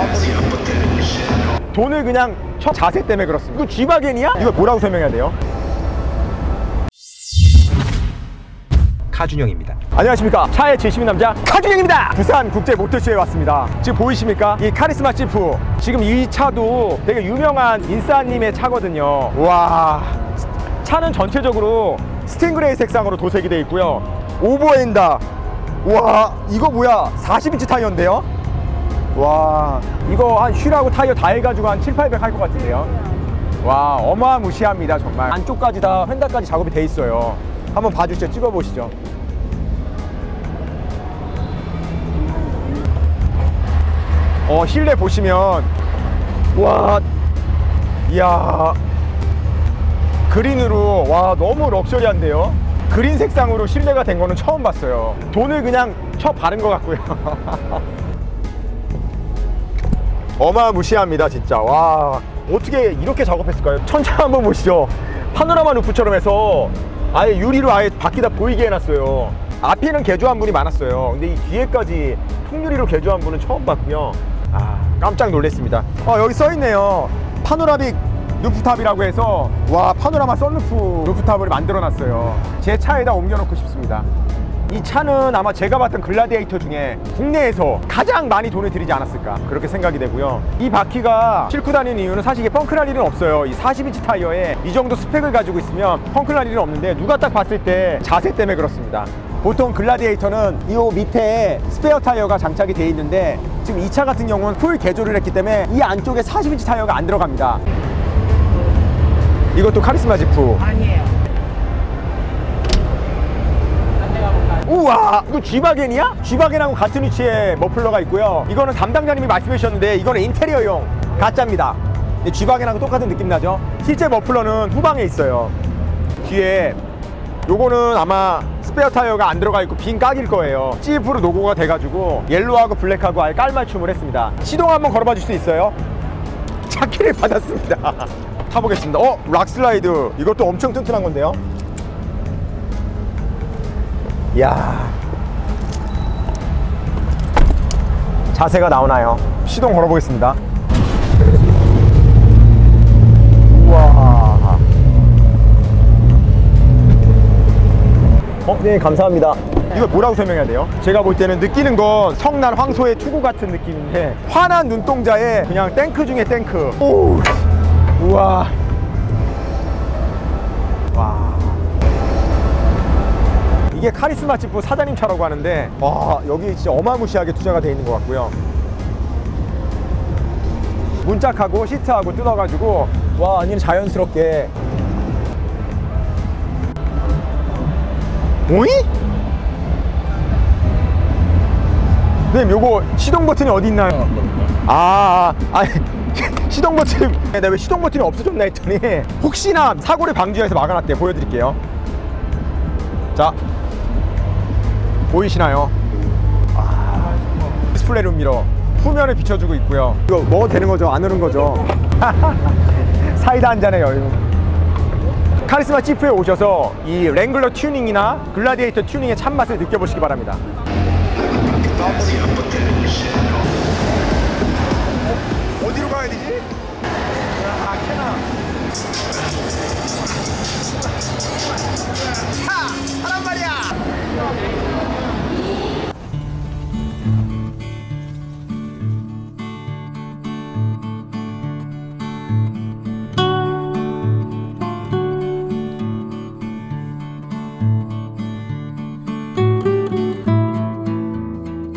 돈을 그냥 첫 자세 때문에 그렇습니다. 이거 G바겐이야? 이거 뭐라고 설명해야 돼요? 카준영입니다. 안녕하십니까, 차의 진심인 남자 카준영입니다. 부산 국제 모터쇼에 왔습니다. 지금 보이십니까? 이 카리스마 지프, 지금 이 차도 되게 유명한 인싸님의 차거든요. 와, 차는 전체적으로 스팅그레이 색상으로 도색이 되어 있고요. 오버엔다. 와, 이거 뭐야, 40인치 타이어인데요? 와, 이거 한 휠하고 타이어 다 해가지고 한 7, 800 할 것 같은데요. 와, 어마무시합니다 정말. 안쪽까지 다 휀다까지 작업이 돼 있어요. 한번 봐주시죠. 찍어보시죠. 실내 보시면, 와, 이야, 그린으로, 와, 너무 럭셔리한데요. 그린 색상으로 실내가 된 거는 처음 봤어요. 돈을 그냥 쳐 바른 것 같고요. 어마무시합니다 진짜. 와, 어떻게 이렇게 작업했을까요? 천장 한번 보시죠. 파노라마 루프처럼 해서 아예 유리로 아예 바퀴 다 보이게 해놨어요. 앞에는 개조한 분이 많았어요. 근데 이 뒤에까지 통유리로 개조한 분은 처음 봤고요. 아, 깜짝 놀랐습니다. 여기 써있네요. 파노라믹 루프탑이라고 해서, 와, 파노라마 썬루프 루프탑을 만들어 놨어요. 제 차에다 옮겨놓고 싶습니다. 이 차는 아마 제가 봤던 글라디에이터 중에 국내에서 가장 많이 돈을 들이지 않았을까, 그렇게 생각이 되고요. 이 바퀴가 싣고 다니는 이유는 사실 이게 펑크 날 일은 없어요. 이 40인치 타이어에 이 정도 스펙을 가지고 있으면 펑크 날 일은 없는데, 누가 딱 봤을 때 자세 때문에 그렇습니다. 보통 글라디에이터는 이 밑에 스페어 타이어가 장착이 되어 있는데, 지금 이 차 같은 경우는 풀 개조를 했기 때문에 이 안쪽에 40인치 타이어가 안 들어갑니다. 이것도 카리스마 지프 아니에요. 우와, 이거 G바겐이야? G바겐하고 같은 위치에 머플러가 있고요. 이거는 담당자님이 말씀해 주셨는데, 이거는 인테리어용 가짜입니다. 근데 G바겐하고 똑같은 느낌 나죠? 실제 머플러는 후방에 있어요. 뒤에 요거는 아마 스페어 타이어가 안 들어가 있고 빈 깍일 거예요. CF로 노고가 돼가지고 옐로우하고 블랙하고 아예 깔맞춤을 했습니다. 시동 한번 걸어봐 줄 수 있어요? 차키를 받았습니다. 타보겠습니다. 락슬라이드, 이것도 엄청 튼튼한 건데요. 이야, 자세가 나오나요? 시동 걸어보겠습니다. 우와. 네, 감사합니다. 이거 뭐라고 설명해야 돼요? 제가 볼 때는 느끼는 건 성난 황소의 투구 같은 느낌인데, 환한 눈동자에 그냥 탱크 중에 탱크. 오, 우와. 와, 이게 카리스마 지프 사장님 차라고 하는데, 와, 여기 진짜 어마무시하게 투자가 되어 있는 것 같고요. 문짝하고 시트하고 뜯어가지고, 와, 아니 자연스럽게. 오이? 네, 요거 시동 버튼이 어디 있나요? 아니 시동 버튼, 내가 왜 시동 버튼이 없어졌나 했더니 혹시나 사고를 방지해서 막아놨대요. 보여드릴게요. 자, 보이시나요? 디스플레이 룸미러 후면을 비춰주고 있고요. 이거 먹어도 되는 거죠? 안 흐른 거죠? 사이다 한 잔의 여유. 카리스마 지프에 오셔서 이 랭글러 튜닝이나 글라디에이터 튜닝의 참맛을 느껴보시기 바랍니다.